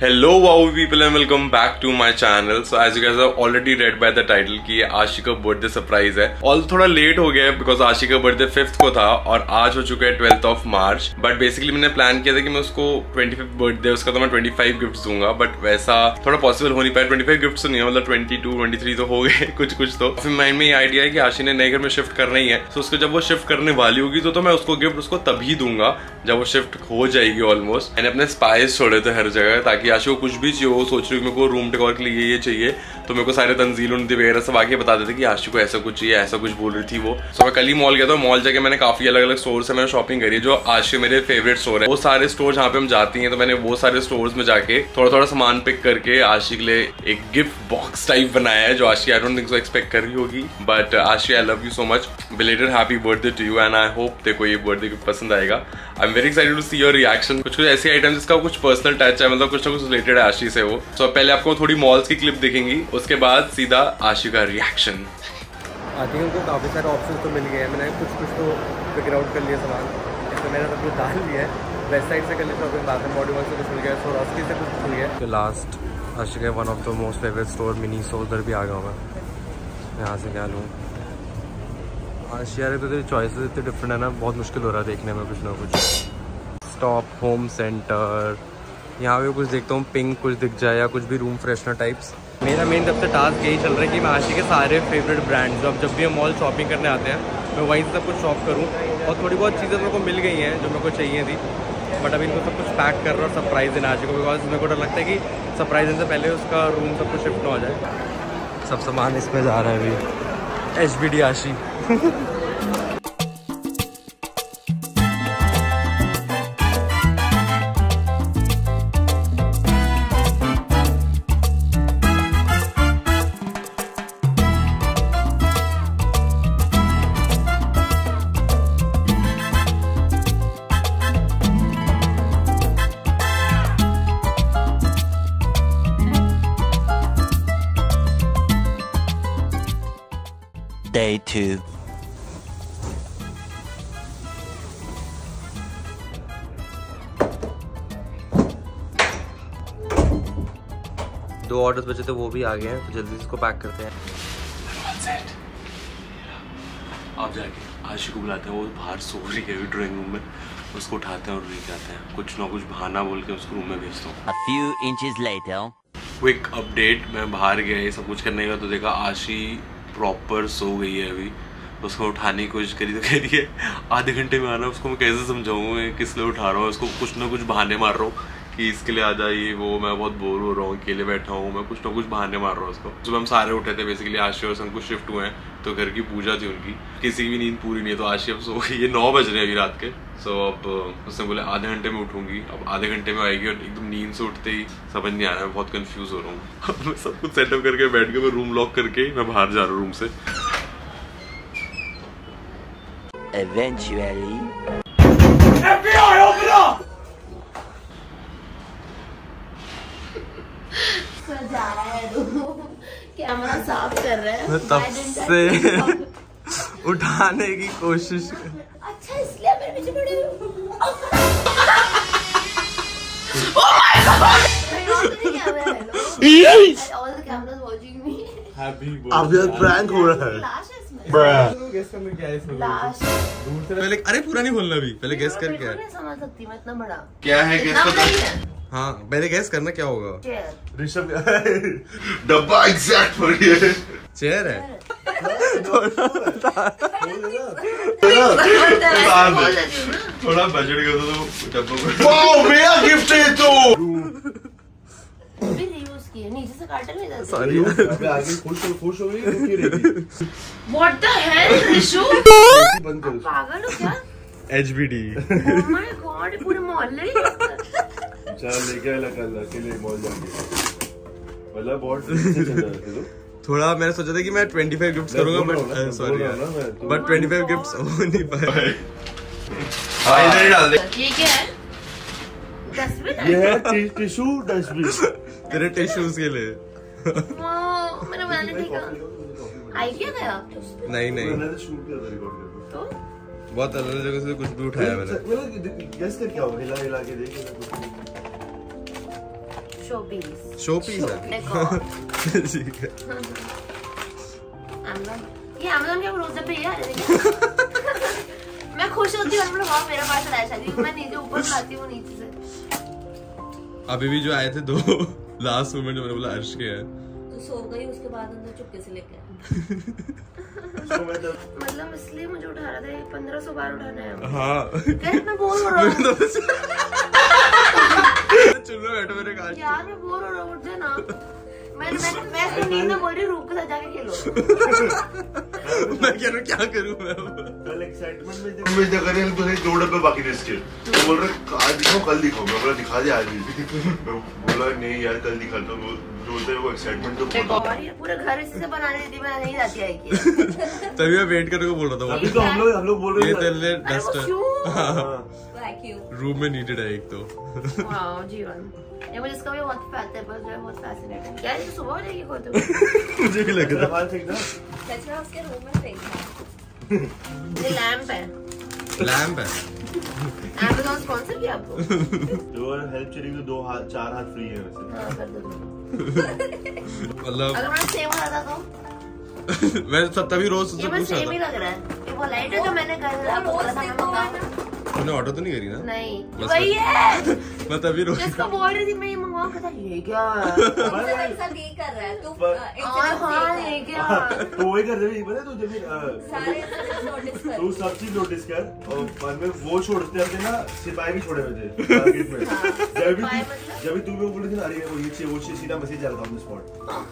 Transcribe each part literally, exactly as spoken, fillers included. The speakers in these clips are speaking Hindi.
Hello wow people and welcome back to my channel. So as you guys have already read by the title कि ये आशी का बर्थडे सरप्राइज है और थोड़ा लेट हो गया है बिकॉज आशी का बर्थडे फिफ्थ को था और आज हो चुका है twelfth of March. But basically मैंने प्लान किया था कि मैं उसको ट्वेंटी फिफ्थ बर्थडे उसका तो मैं ट्वेंटी फाइव गिफ्ट दूंगा बट वैसा थोड़ा पॉसिबल हो नहीं पाया. ट्वेंटी फाइव गिफ्ट तो नहीं है, मतलब ट्वेंटी टू ट्वेंटी थ्री तो हो गए कुछ कुछ. तो फिर माइंड में ये आइडिया है कि आशी ने नए घर में शिफ्ट करना ही है. तो उसको जब वो शिफ्ट करने वाली होगी तो, तो मैं उसको गिफ्ट उसको तभी दूंगा जब वो शिफ्ट हो जाएगी ऑलमोस्ट. मैंने अपने स्पाइस छोड़े थे हर जगह ताकि आशी को कुछ भी चाहिए वो सोच रही हूँ मेरे को रूम डेकोर के लिए ये चाहिए तो मेरे को सारे तंजील उनती वगैरह सब आके बता देते कि आशी को ऐसा कुछ चाहिए, ऐसा कुछ बोल रही थी वो. सो मैं कल ही मॉल गया था. मॉल जाके मैंने काफी अलग अलग स्टोर से मैंने शॉपिंग करी है. जो आशी मेरे फेवरेट स्टोर है वो सारे स्टोर जहाँ पे हम जाती हैं तो मैंने वो सारे स्टोर्स में जाके थोड़ा थोड़ा सामान पिक करके आशी के लिए एक गिफ्ट बॉक्स टाइप बनाया है जो Ashi I don't think so expect कर रही होगी. But Ashi I love you so much. Belated happy birthday to you and I hope देखो ये बर्थडे गिफ्ट पसंद आएगा. I am very excited to see your reaction. कुछ कुछ ऐसे आइटम जिसका कुछ पर्सनल टच है, मतलब कुछ ना कुछ रिलेटेड है आशी से वो. सो so, पहले आपको थोड़ी मॉल्स की क्लिप दिखेंगी उसके बाद सीधा आशी का रिएक्शन. आई थिंक उनको काफ़ी सारे ऑप्शन तो मिल गए हैं. मैंने कुछ कुछ तो फिगर आउट कर लिया सामान. इसमें मैंने सब कुछ डाल लिया है. वेस्ट साइड से कर लिया shopping, bath and body work से कुछ मिल गया, सोरास्की से कुछ मिल गया. लास्ट आशी का one of the most favourite store Miniso उधर भी आ गया मैं. यहाँ से क्या लूँ आशी यार, तो तेरी चॉइसेस इतने डिफरेंट है ना, बहुत मुश्किल हो रहा है देखने में कुछ ना कुछ. स्टॉप होम सेंटर, यहाँ पे कुछ देखता हूँ पिंक कुछ दिख जाए या कुछ भी रूम फ्रेशनर टाइप्स. मेरा मेन तब से टास्क यही चल रहा है कि मैं आशी के सारे फेवरेट ब्रांड्स जो अब जब भी हम मॉल शॉपिंग करने आते हैं मैं वहीं से सब कुछ शॉप करूँ. और थोड़ी बहुत चीज़ें मेरे को मिल गई हैं जो मेरे को चाहिए थी बट अभी इनको सब कुछ पैक कर रहा और सरप्राइज देना आशी को बिकॉज मेरे को डर लगता है कि सरप्राइज देने से पहले उसका रूम सब कुछ शिफ्ट ना हो जाए. सब सामान इसमें जा रहा है अभी. H B D Ashi. Day two. दो ऑर्डर्स बचे थे वो भी आ गए हैं तो जल्दी से इसको पैक करते हैं. आप जाके आशी को बुलाते हैं, वो बाहर सो रही है ड्राइंग रूम में. उसको उठाते हैं और लेके आते हैं. कुछ ना कुछ बहाना बोल के उसको रूम में भेजता हूँ. A few inches later. Quick update, मैं बाहर गया ये सब कुछ करने का तो देखा आशी प्रॉपर सो गई है अभी. उसको उठाने की कोशिश करी तो कह रही है आधे घंटे में आना. उसको मैं कैसे समझाऊँ मैं किस लिए उठा रहा हूँ. उसको कुछ ना कुछ बहाने मार रहा हूँ कि इसके लिए आ जाइए वो, मैं बहुत बोर हो रहा हूँ, अकेले बैठा हूँ. मैं कुछ ना कुछ बहाने मार रहा हूँ उसको. सुबह हम सारे उठे थे बेसिकली. आशी और संग कुछ शिफ्ट हुए हैं तो घर की पूजा थी उनकी. किसी की भी नींद पूरी नहीं है तो आशी अब सो गई. ये नौ बज रहे हैं अभी रात के. सो अब उसने बोले आधे घंटे में उठूंगी. अब आधे घंटे में आएगी और एकदम नींद से उठते ही समझ नहीं आ रहा है. मैं बहुत कंफ्यूज हो रहा हूँ. मैं सब कुछ सेटअप करके बैठ गया. मैं रूम लॉक करके मैं बाहर जा रहा हूँ रूम से. Eventually. F B I, open up! जा रहा है कैमरा साफ कर रहा है. मैं तब से उठाने की कोशिश. अच्छा इसलिए मेरे पीछे पड़े हो. All the cameras watching me. अब ये प्रैंक हो रहा है. लाश है इसमें. गेस करने क्या है इसमें. लाश. दूर से पहले. अरे पूरा नहीं खोलना अभी. पहले गेस कर क्या है. नहीं समझ सकती मैं इतना बड़ा. क्या है इतना बड़ा ही है. हाँ पहले गेस करना क्या होगा. चेयर. ऋषभ डब्बा एग्जैक्ट हो रही है. चेयर है. थोड़ा बजट कर दो तो डब्बा. वाओ मेरा गिफ्ट है तो. भी रीयूज किए नीचे से काटे नहीं जाते. सॉरी अबे आगे खुश हो खुश हो गई तो क्यों रहेगी. What the hell Rishu. बंद कर. पागल हो क्या. H B D. Oh my God पूरे मोहल्ले ही. चल लेके आला कल अकेले मॉल जाके. मतलब बहुत चल रहा है. थोड़ा मैंने सोचा था कि मैं ट्वेंटी फाइव गिफ्ट्स करूंगा but sorry but twenty five gifts हो नहीं पाए. हाँ इधर ही डाल दे. ये क्या है. डस्टबिन. ये है टिश्यू डस्टबिन. तेरे टिश्यूज के लिए. वो मेरे वैनिटी का आइडिया था. नहीं नहीं तो बहुत अलग जगह से कुछ भी उठाया मैंने। गेस कर क्या होगा, हिला हिला के देख। Show piece. शो पीस है। ठीक है। Amazon ये Amazon के भरोसे पे ही है। मैं खुश होती हूँ मतलब वहाँ मेरा पास आया शादी मैं नीचे ऊपर लाती हूँ नीचे से। अभी भी जो आए थे दो लास्ट मोमेंट जो मैंने बोला अर्श के है। तो सो गई उसके बाद अंदर चुपके से लेके आया। मतलब इसलिए मुझे उठा रहा था पंद्रह सौ बार उठाना है। हाँ। क्या इतना बोर हो रहा हूँ। चुन में बैठो मेरे काश। यार मैं बोर हो रहा हूँ उठ जा ना। मैं मैं मैं इसको नींद में बोल रही हूँ रूप के साथ जाके खेलो। मैं कह रहा हूँ क्या करूँ मैं कल एक्साइटमेंट में जब मैं जगह नहीं तो दो डब्बे बाकी थे इसके तो बोल रहे आज दिखाओ कल दिखाओ मैं बोला दिखा दे आज भी बोला नहीं यार कल दिखाता हूँ बोलते वो एक्साइटमेंट तो और ये पूरा घर इसी से बनाने देती मैं नहीं जाती है कि तभी मैं वेट करने को बोल रहा था अभी तो हम लोग हम लोग बोल रहे ये थे तेरे डस्टर वैक्यूम रूम में नीडेड है एक तो वाओ जीवन ये मुझे इसका भी बहुत फैट है पर जो है बहुत फैसिनेटिंग क्या ये सुबह हो जाएगी कोई तो मुझे भी लग रहा बाल फेंक ना कचरा उसके रूम में फेंकना। ये लैंप है लैंप है Amazon स्पॉन्सर किया आपको जो हेल्प चाहिए तो दो हाथ चार हाथ फ्री है वैसे हाँ कर दो मतलब अगर मैं सेम हो रहा था मैं सब तभी रोज तो उससे ये मैं पूछ रहा सेम ही था लग रहा है ये वो लाइट है जो मैंने कल आपको बोला था मैं मंगाऊं तूने ऑर्डर तो नहीं करी ना नहीं बस वही है मैं तभी रोज जिसको बोल रही थी मैं ये मंगवाऊं कहता ये क्या है सबसे मेरे साथ यही कर रहा है तू और हाँ ये क्या तो वही कर रही पता तू जब सारे नोटिस कर तू सब चीज नोटिस कर और बाद में वो छोड़ते थे ना सिपाही भी छोड़े हुए थे मार्केट में जब भी जब भी तू लोग बोले थे ना अरे वो ये चाहिए वो चाहिए सीधा मैसेज आ रहा था ऑन द स्पॉट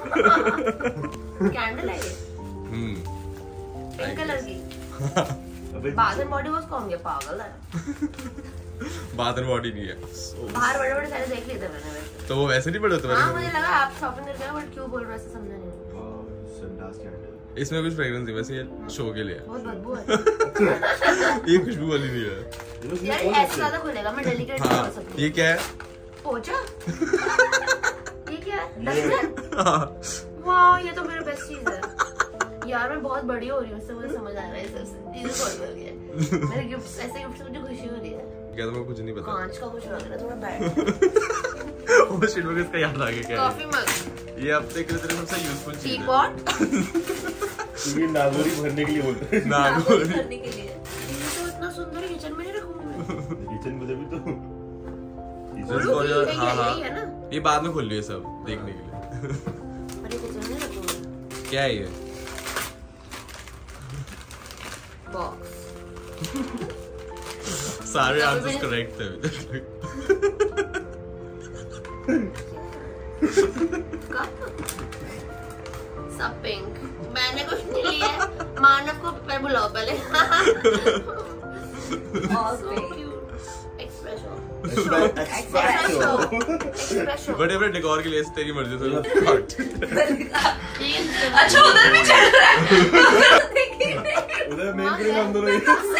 कैंडल है ये हम्म पिंक कलर की अबे बाथ एंड बॉडी वॉश कौन गया पागल है बात एंड बॉडी नहीं है बाहर बड़े बड़े सारे देख लिए थे मैंने वैसे तो वो वैसे नहीं पड़े हाँ मुझे तुम्हारे लगा आप शॉपिंग करके आए बट क्यों बोल रहे हो ऐसे समझा नहीं संडास कैंडल इसमें कुछ फ्रेग्रेंस है वैसे ये शो के लिए बहुत बदबू है ये खुशबू वाली नहीं है यार ये ऐसे ज्यादा खुलेगा मैं डेलिकेट हाँ कर सकती ये क्या है पोचा ये क्या है डस्टर वाह ये तो मेरा बेस्ट चीज है यार मैं बहुत बड़ी हो रही हूँ इससे मुझे समझ आ रहा है सबसे चीजें बहुत हो रही है मेरे गिफ्ट्स ऐसे गिफ्ट्स से मुझे खुशी हो रही है क्या तुम्हें कुछ नहीं पता कांच का कुछ लग रहा है थोड़ा बैड वो शिट मुझे इसका याद आ गया क्या कॉफी मग है ये अब तक के लिए सबसे यूजफुल टी चीज है पॉट तू ये नागोरी भरने के लिए बोलते हैं नागोरी करने के लिए ये तो इतना सुंदर किचन में नहीं रखूंगी मैं किचन में भी तो Just for your- यही हाँ है, हाँ यही है ना ये बाद में खोल लियो सब देखने के लिए अरे किचन में रखूंगी क्या है ये बॉक्स सारे आंसर्स करेक्ट थे अभी तक सब पिंक मैंने कुछ नहीं लिया है मानव को मैं बुलाओ पहले एक्सप्रेशो एक्सप्रेशो बट अपने डेकोर के लिए ऐसे तेरी मर्जी से अच्छा उधर भी चल रहा है उधर मेन के हम दोनों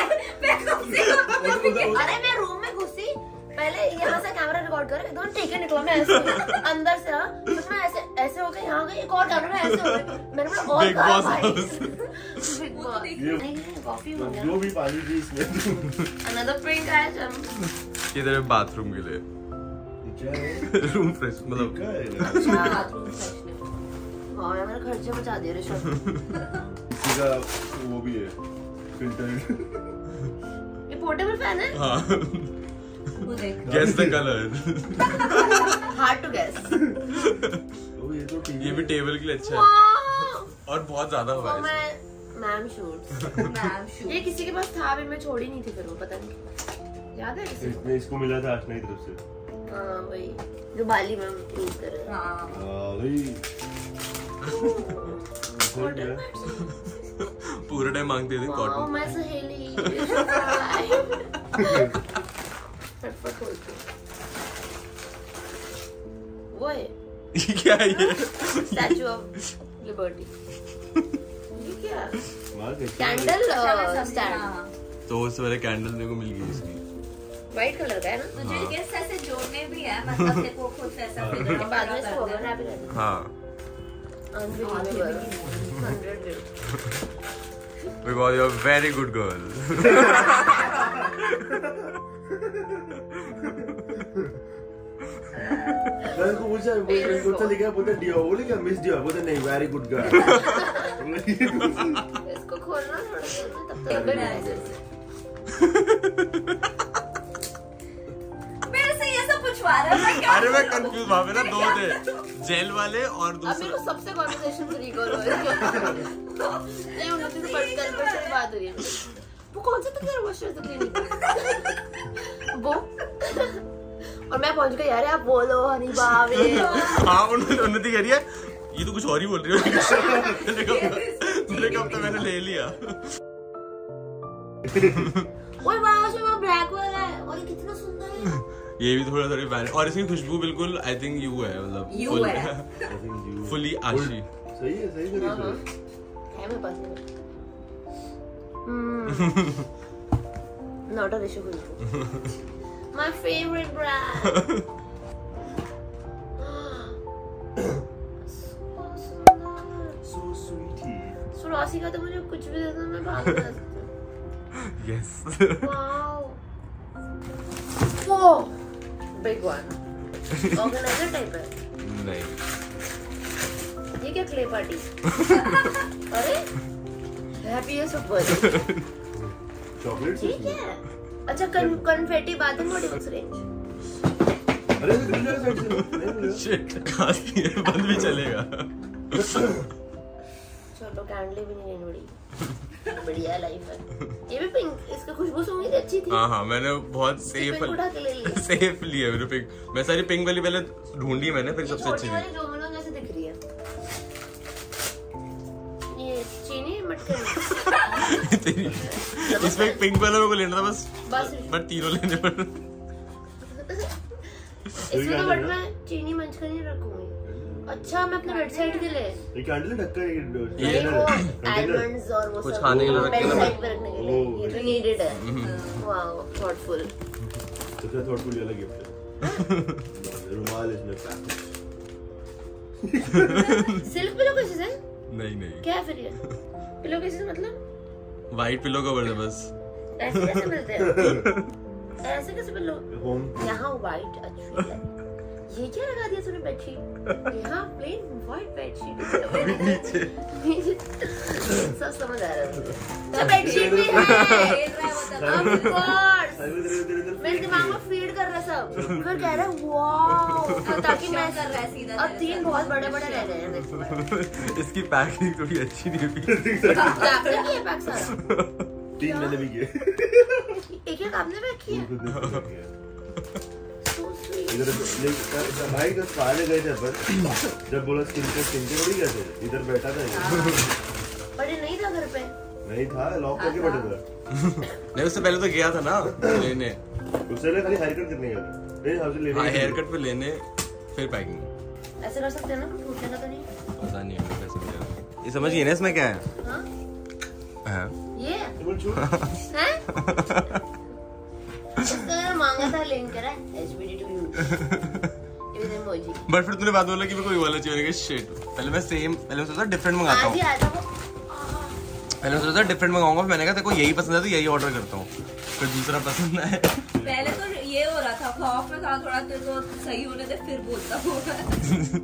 अरे मैं रूम में घुसी पहले यहाँ से कैमरा रिकॉर्ड कर एकदम ठीक है निकला मैं ऐसे अंदर से हाँ फिर मैं ऐसे ऐसे हो गई यहाँ गई एक और कैमरा में ऐसे हो गई मैंने बोला और Big कहाँ Boss भाई house। Big Boss नहीं कॉफी हो गया जो भी पानी थी इसमें another prank आया जब ये तेरे बाथरूम के लिए रूम फ्रेश मतलब बाथरूम फ्रेशनर हाँ यार मेरा खर्चे बचा दिए ऋषभ इसका वो भी है फिल्टर ये पोर्टेबल फैन है हाँ वो देख guess the colour hard to guess oh ये तो ठीक ये भी टेबल के लिए अच्छा है और बहुत ज्यादा हुआ है मैं मैम शूट मैम शू ये किसी के पास था अभी मैं छोड़ी नहीं थी फिर वो पता नहीं याद है किसी को इसमें इसको मिला था आशना की तरफ से हाँ वही जो बाली मैम यूज कर रहे हैं हाँ हाँ भाई कॉटन पूरा टाइम मांगती थी वाह कॉटन मैं सहेली फटफट खोलती हूँ वो है ये क्या है ये स्टैचू ऑफ लिबर्टी ये क्या मार कैसे कैंडल हाँ स्टैंड तो उससे पहले कैंडल मेरे को मिल गई इसकी व्हाइट कलर का है ना तुझे गेस ऐसे जोड़ने भी है मतलब देखो खुद ऐसा फिगर बाद में इसको ओवर रैप कर दो हाँ unbelievable hundred because you're a very good girl बस मैंने उसको पूछा वो कौन सा लिखा, बोलता डियो, वो लिखा मिस डियो, बोलता नहीं वेरी गुड गाय। इसको खोलना थोड़ा देर में, तब तक मेरे से ये सब पूछवा रहा है, मैं क्या अरे मैं कंफ्यूज हुआ, मेरा दो थे, जेल वाले और अब मेरे को दूसरा। सबसे कॉन्वर्सेशन फ्री करो। नहीं उन्नति से पर्सनल पर्सनल बात हो रही है। वो कौन सा तेरा वॉशर तो क्लिनिक वो और मैं पहुंच गई, यार आप बोलो हनी बावे। हाँ उन्नति कह रही है ये तो कुछ और ही बोल रही हो। मैंने कहा तो मैंने ले लिया। ओए वाह उसमें वो ब्लैक वाला है और ये कितना सुंदर है। ये भी थोड़ा थोड़ी बैन और इसकी खुशबू बिल्कुल आई थिंक यू है, मतलब यू है फुली आशी। सही है, सही करी हाँ, हाँ। तूने। है मेरे पास में। नॉट अ रेशो खुशबू। My favourite brand. So sweetie. सुरासी का तो मुझे कुछ भी दे दो मैं भाग जा सकती हूँ। यस। वाओ वो बिग वन ऑर्गेनाइजर टाइप है। नहीं ये क्या क्ले पार्टी? अरे हैप्पीएस्ट ऑफ बर्थडे। चॉकलेट ठीक है। अच्छा कन confetti bath and body works range. अरे तो ग्रिल वाला साइड से नहीं मिला। शिट खांसी है, बंद भी चलेगा। चलो कैंडली भी नहीं लेनी पड़ी। बढ़िया लाइफ है। ये भी पिंक, इसकी खुशबू सुंगी अच्छी थी। हाँ हाँ मैंने बहुत सेफ पिंक उठा के ले ली। सेफ लिया मैंने पिंक। मैं सारी पिंक वाली पहले ढूंढी मैंने, फिर सबसे अच्छी छोटी वाली थी। जो मिलो जैसे दिख रही है। ये चीनी मटके। तेरी इसमें एक पिंक वाला मेरे को लेना था बस, बस बट तीनों लेने पड़े। इसमें तो बट मैं चीनी मंच कर नहीं रखूंगी। अच्छा मैं अपने बेड साइड के लिए ये कैंडल ढक्कन है, नहीं ये वो आलमंड्स और वो कुछ सब खाने के लिए रखने बेड के साइड पे रखने के लिए ये तो नीडेड है। Wow thoughtful. सबसे थॉटफुल वाला गिफ्ट है। रुमाल इसमें पैक। सिल्क पिलो कैसे है? नहीं नहीं क्या है फिर ये पिलो कैसे मतलब? व्हाइट पिलो कवर है बस। ऐसे कैसे मिलते हैं? ऐसे कैसे पिलो? होम यहाँ व्हाइट अच्छी है। ये क्या लगा दिया तूने बेडशीट? यहाँ प्लेन व्हाइट बेडशीट। सब समझ आ रहा है मुझे। बेडशीट भी है। Of course. मेरे दिमाग में फीड कर रहा सब। फिर कह रहा है वाओ ताकि मैं कर रहा है सीधा। अब तीन बहुत बड़े बड़े रह गए हैं। इसकी पैकिंग थोड़ी अच्छी नहीं हुई। आपने किया पैक सारा? तीन मैंने भी किए। एक एक आपने पैक किया? So sweet. इधर ले- भाई जब खाने गए थे अपन, जब बोला स्किन पे स्किन पे थोड़ी गए थे, इधर बैठा था ये। बट ये नहीं था घर पे। नहीं था, लॉक करके बैठा था। नहीं उससे पहले तो गया था ना लेने। उससे पहले खाली हेयर कट करने गया था। नहीं हमसे लेने हाँ गया था। हेयर कट पे लेने फिर पैकिंग। ऐसे कर सकते हैं ना, कुछ टूटने का तो नहीं? पता नहीं है कैसे मिलेगा। ये समझ गए ना इसमें क्या है? हाँ हाँ। ये तो बोल छूट। हैं? इसका मैंने मांगा था लिंक करा एचबीडी टू यू ये इमोजी। बट फिर तूने बात बोला कि मेरे को ये वाला चाहिए। शिट पहले मैं सेम पहले मैं सोचा डिफरेंट मंगाता आज हूँ। ही आया था वो। पहले मैं सोचा डिफरेंट मंगाऊंगा, फिर मैंने कहा तेरे को यही पसंद है तो यही ऑर्डर करता हूँ। फिर दूसरा पसंद है। पहले तो ये हो रहा था, खौफ में था थोड़ा, तेरे को सही होने दे फिर बोलता होगा।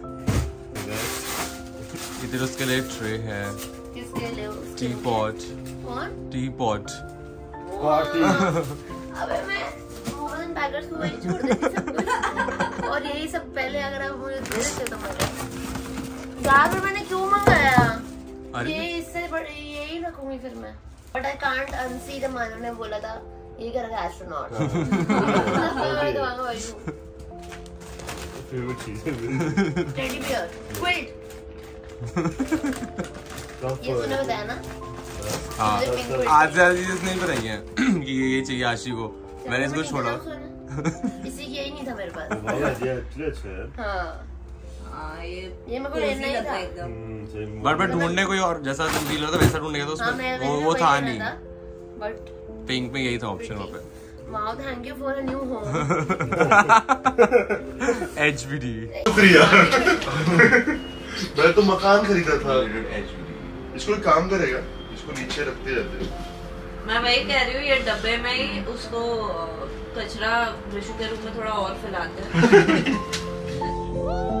इधर उसके लिए ट्रे है, किसके लिए? टी पॉट, कौन? Tea pot. अबे मैं मोहन पैकेट्स को वही छोड़ देती सब कुछ और यही सब पहले अगर आप मुझे दे देते तो मैं यार फिर मैंने क्यों मंगाया? अरे ये इससे बड़े यही रखूंगी फिर मैं। But I can't unsee the Mano ने बोला था ये करेगा एस्ट्रोनॉट। फेवरेट चीज है मेरी। टेडी बियर क्विल्ट ये तूने बताया ना? हाँ मुझे pink quilt आज ज्यादा चीजें नहीं बताई हैं कि ये ये चाहिए आशी को। मैंने इसको छोड़ा। इसी की यही नहीं था मेरे पास। भाई आज ये एक्चुअली अच्छा है। हाँ हाँ ये ये मेरे को लेना ही था। एकदम। हम्म, same। बट मैं ढूंढने कोई और जैसा तुम डील होता वैसा ढूंढने गया तो हाँ उसमें मैं वो वो था नहीं। बट पिंक में यही था ऑप्शन वहाँ पे। Wow thank you for a new home. H B D. शुक्रिया। मैं तो मकान खरीदा था। इसको एक काम करेगा, इसको नीचे रखते रहते। मैं वही कह रही हूँ, ये डब्बे में ही उसको कचरा विशु के रूप में थोड़ा और फैलाते हैं। Woo!